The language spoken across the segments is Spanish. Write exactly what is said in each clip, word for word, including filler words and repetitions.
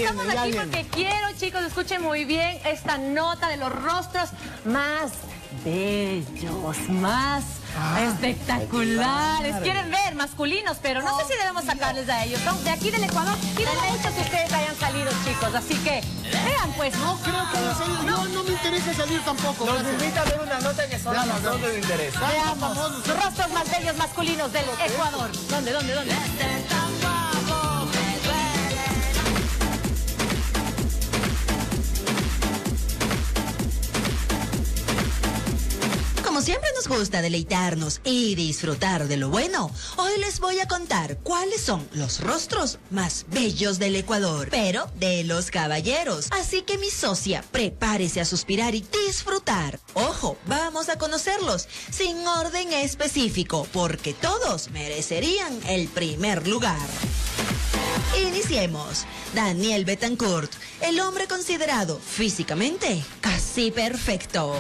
tiene, estamos ya aquí viene. porque quiero, chicos, escuchen muy bien esta nota de los rostros más bellos, más Ah, espectaculares. claro. Quieren ver masculinos, pero no sé si debemos sacarles a ellos. Son de aquí del Ecuador y no mucho que ustedes hayan salido, chicos. Así que vean, pues. No creo que haya salido. No, no me interesa salir tampoco. Nos gracias. invita a ver una nota que solo a Veamos, nosotros veamos. nos interesa. Veamos los rostros más bellos masculinos del Ecuador. ¿Dónde, dónde, dónde? Como siempre nos gusta deleitarnos y disfrutar de lo bueno, hoy les voy a contar cuáles son los rostros más bellos del Ecuador, pero de los caballeros. Así que mi socia, prepárese a suspirar y disfrutar. Ojo, vamos a conocerlos sin orden específico, porque todos merecerían el primer lugar. Iniciemos. Daniel Betancourt, el hombre considerado físicamente casi perfecto.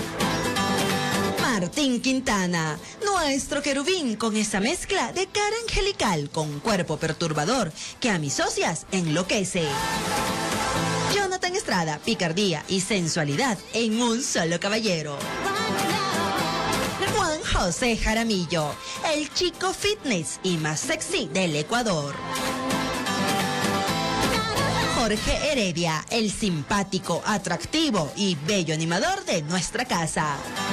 Martín Quintana, nuestro querubín con esa mezcla de cara angelical con cuerpo perturbador que a mis socias enloquece. Jonathan Estrada, picardía y sensualidad en un solo caballero. Juan José Jaramillo, el chico fitness y más sexy del Ecuador. Jorge Heredia, el simpático, atractivo y bello animador de nuestra casa.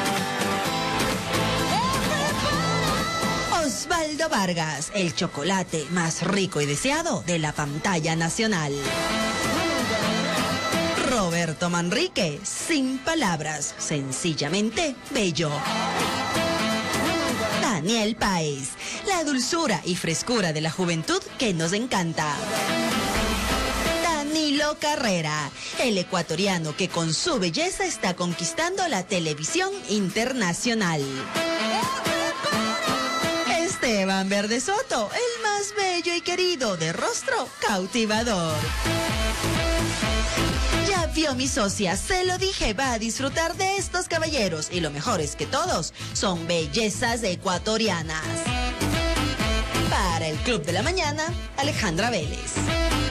Osvaldo Vargas, el chocolate más rico y deseado de la pantalla nacional. Roberto Manrique, sin palabras, sencillamente bello. Daniel Páez, la dulzura y frescura de la juventud que nos encanta. Danilo Carrera, el ecuatoriano que con su belleza está conquistando la televisión internacional. Esteban Verde Soto, el más bello y querido de rostro cautivador. Ya vio mi socia, se lo dije, va a disfrutar de estos caballeros y lo mejor es que todos son bellezas ecuatorianas. Para el Club de la Mañana, Alejandra Vélez.